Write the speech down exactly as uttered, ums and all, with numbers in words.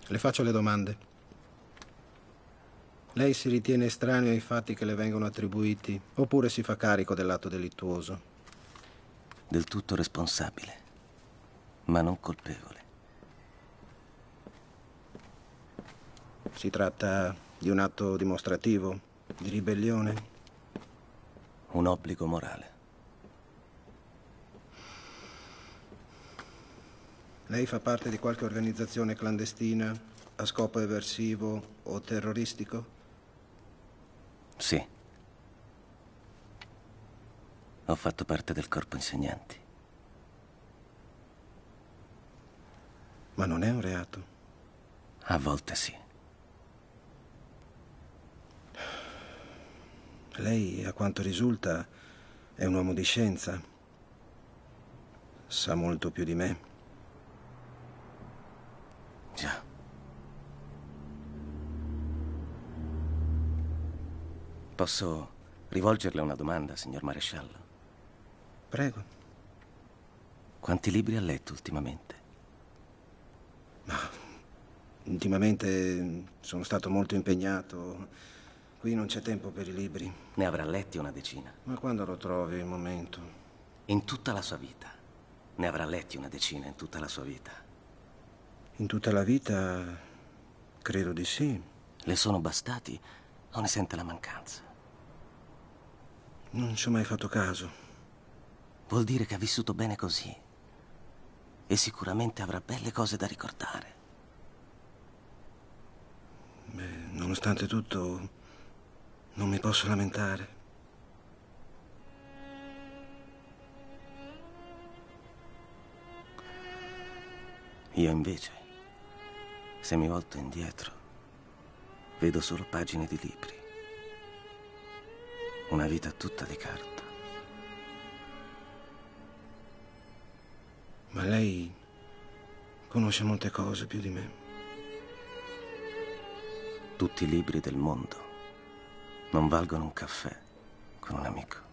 Le faccio le domande. Lei si ritiene estraneo ai fatti che le vengono attribuiti, oppure si fa carico dell'atto delittuoso? Del tutto responsabile, ma non colpevole. Si tratta di un atto dimostrativo, di ribellione? Un obbligo morale. Lei fa parte di qualche organizzazione clandestina a scopo eversivo o terroristico? Sì. Ho fatto parte del corpo insegnanti. Ma non è un reato? A volte sì. Lei, a quanto risulta, è un uomo di scienza. Sa molto più di me. Già. Posso rivolgerle una domanda, signor maresciallo? Prego. Quanti libri ha letto ultimamente? Ma ultimamente sono stato molto impegnato. Qui non c'è tempo per i libri. Ne avrà letti una decina. Ma quando lo trovi il momento? In tutta la sua vita. Ne avrà letti una decina in tutta la sua vita. In tutta la vita, credo di sì. Le sono bastati o ne sente la mancanza? Non ci ho mai fatto caso. Vuol dire che ha vissuto bene così. E sicuramente avrà belle cose da ricordare. Beh, nonostante tutto, non mi posso lamentare. Io invece, se mi volto indietro, vedo solo pagine di libri. Una vita tutta di carta. Ma lei conosce molte cose più di me. Tutti i libri del mondo non valgono un caffè con un amico.